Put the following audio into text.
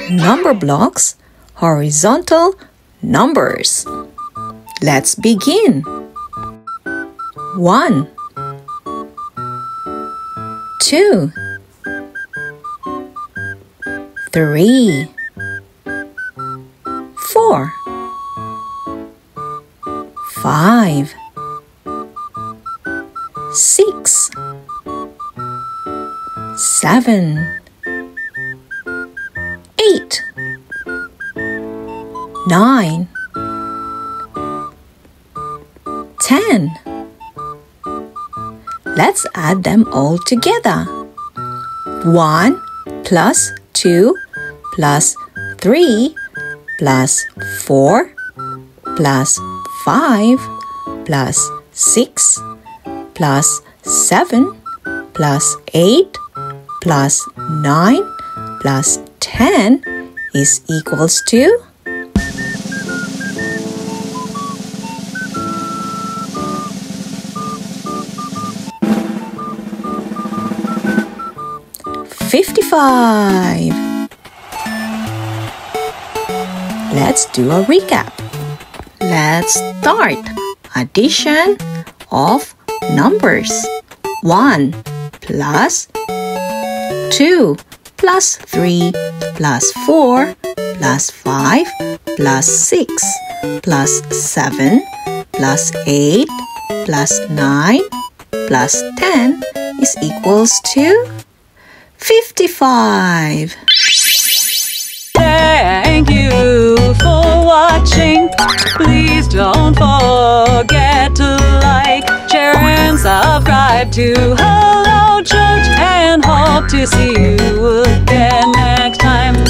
Numberblocks, horizontal numbers. Let's begin. 1, 2, 3, 4, 5, 6, 7, 8, 9, 10. Let's add them all together. 1 plus 2 plus 3 plus 4 plus 5 plus 6 plus 7 plus 8 plus 9 plus 10 is equals to 55. Let's do a recap. Let's start addition of numbers. 1 plus 2 plus 3 plus 4 plus 5 plus 6 plus 7 plus 8 plus 9 plus 10 is equals to 55. Thank you for watching. Please don't forget to like, share and subscribe to Hello Church, and hope to see you again next time.